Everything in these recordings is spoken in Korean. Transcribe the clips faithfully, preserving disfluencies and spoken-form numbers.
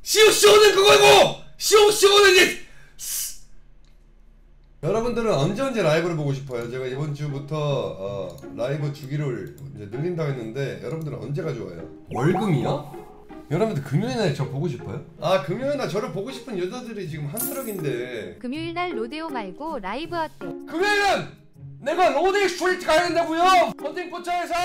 시오시오는 그거고 시오시오는 이제 여러분들은 언제 언제 라이브를 보고 싶어요? 제가 이번 주부터 어, 라이브 주기를 이제 늘린다고 했는데 여러분들은 언제가 좋아요? 월금이요? 여러분들 금요일날 저 보고 싶어요? 아 금요일날 저를 보고 싶은 여자들이 지금 한스럭인데 금요일날 로데오 말고 라이브 어때? 금요일은 내가 로데오 스트리트 가야 된다고요! 헌팅 포차에서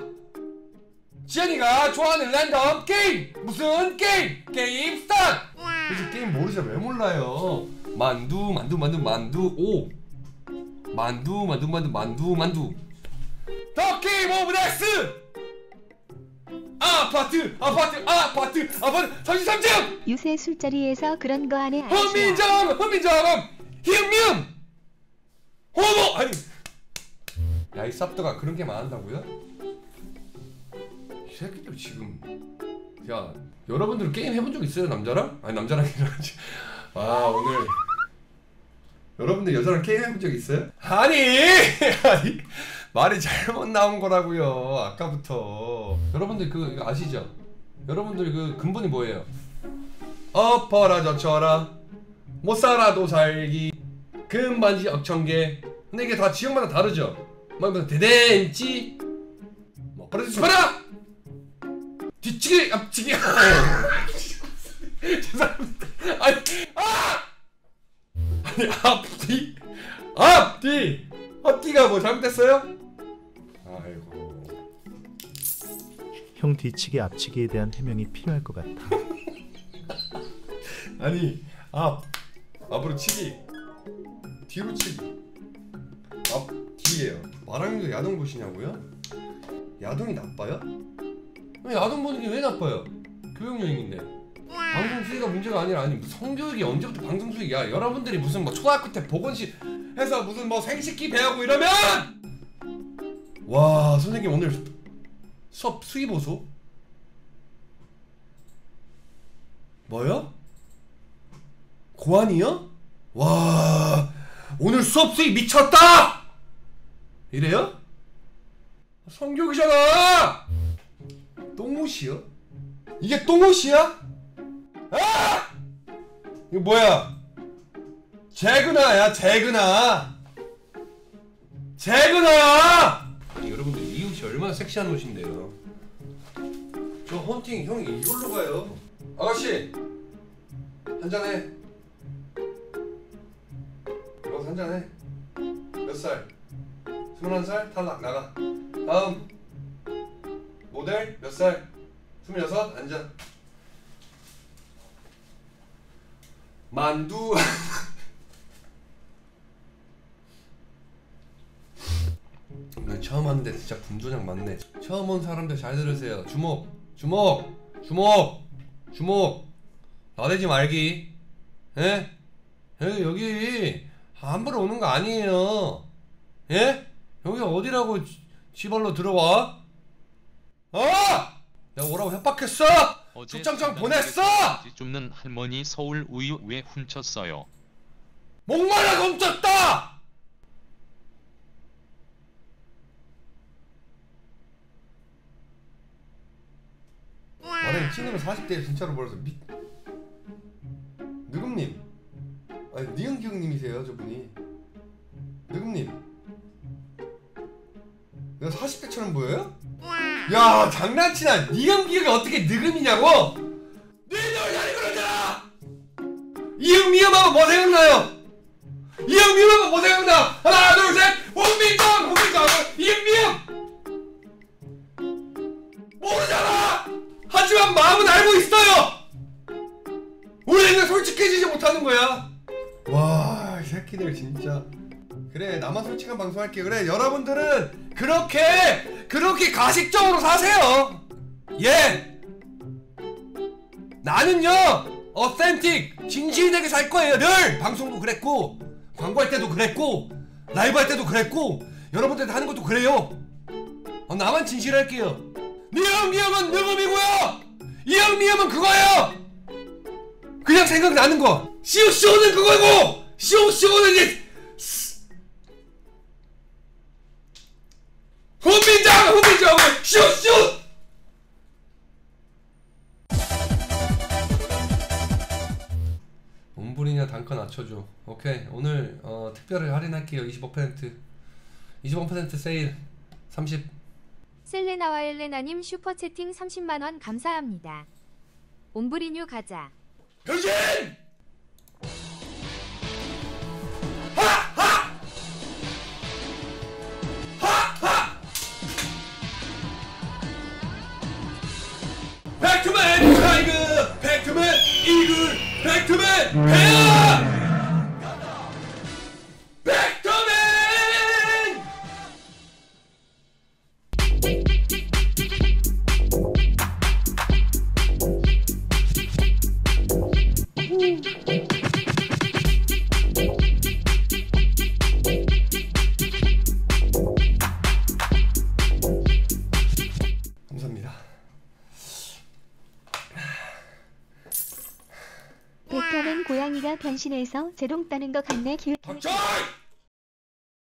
지연이가 좋아하는 랜덤 게임! 무슨 게임! 게임 스타트! 그래서 게임 모르죠? 왜 몰라요? 만두 만두 만두 만두 오 만두 만두 만두 만두 만두 더 게임 오브 넥스 아파트 아파트 아파트 아파트 삼십삼 층 요새 술자리에서 그런 거 안해 헌민정 헌민정 희응미음 호모 아니 야이 쌉도가 그런 게 많다고요? 이 새끼들 지금 야 여러분들 게임 해본 적 있어요 남자랑? 아니 남자랑 이러지 아 오늘 여러분들 여자랑 게임 해본 적 있어요? 아니 아니 말이 잘못 나온 거라고요 아까부터 여러분들 그 이거 아시죠? 여러분들 그 근본이 뭐예요? 엎어라 젖혀라 못살아도 살기 금반지 억천개 근데 이게 다 지역마다 다르죠? 막 대댄지 뭐 그러지 마라! 뒤치기 앞치기 죄송합니다 아니 아! 아니 앞뒤 앞뒤 앞뒤가 뭐 잘못됐어요? 아이고 형 뒤치기 앞치기에 대한 해명이 필요할 것 같아. 아니 앞 앞으로 치기 뒤로 치기 앞 뒤에요. 마랑님도 야동 보시냐고요? 야동이 나빠요? 야동 보는 게 왜 나빠요? 교육용인데 방송 수위가 문제가 아니라 아니 성교육이 언제부터 방송 수위야? 여러분들이 무슨 뭐 초등학교 때 보건실 해서 무슨 뭐 생식기 배우고 이러면 와 선생님 오늘 수업 수위 보소? 뭐요? 고환이요? 와 오늘 수업 수위 미쳤다! 이래요? 성교육이잖아! 똥옷이요? 이게 똥옷이야? 아! 이거 뭐야? 재근아야 재근아 재근아! 아니 여러분들 이 옷이 얼마나 섹시한 옷인데요 저 헌팅 형이 이걸로 가요 아가씨 한잔해 이거 한잔해 몇 살? 스물한 살? 탈락 나가 다음 모델 몇 살? 스물여섯 앉아 만두 나 처음 왔는데 진짜 분조장 많네 처음 온 사람들 잘 들으세요 주목 주목 주목 주목 나대지 말기 예? 여기 여기 함부로 오는 거 아니에요 예? 여기 어디라고 지발로 들어와? 어! 내가 오라고 협박했어! 출장장 보냈어! 줍는 할머니 서울 우유 왜 훔쳤어요? 목말라서 훔쳤다! 만약에 친구는 사십 대에 진짜로 벌어서 미... 느금님 아니 니은기응님이세요 저분이 느금님 내가 사십 대처럼 보여요? 야 장난치나 니은기응이 어떻게 느금이냐고? 니들 잘 그러잖아! 이응미음하면 뭐 생각나요? 이응미음하면 뭐 생각나? 하나 둘셋 홍민정 홍민정 이응미음 모르잖아! 하지만 마음은 알고 있어요! 우리는 솔직해지지 못하는 거야. 와 이 새끼들 진짜. 그래 나만 솔직한 방송할게. 그래 여러분들은 그렇게 그렇게 가식적으로 사세요. 예. 나는요 어센틱 진실되게 살 거예요. 늘 방송도 그랬고 광고할 때도 그랬고 라이브 할 때도 그랬고 여러분들한테 하는 것도 그래요. 어, 나만 진실할게요. 니형미형은 느금이고요. 이형미형은 그거예요. 그냥 생각나는 거. 시오시오는 그거고 시오시오는 이제 훈민장 훈민장 시오시오 원이나 단가 낮춰줘. 오케이. 오늘 어, 특별히 할인할게요. 이십오 퍼센트 이십오 퍼센트 세일. 삼십. 셀레나와 엘레나님 슈퍼채팅 삼십만 원 감사합니다. 옴브리뉴 가자. 변신! 백투맨 타이거! 백투맨 이글! 백투맨 베어! 백투맨! 감사합니다. 백화는 고양이가 변신해서 재롱 따는 것 같네. 길... 박철!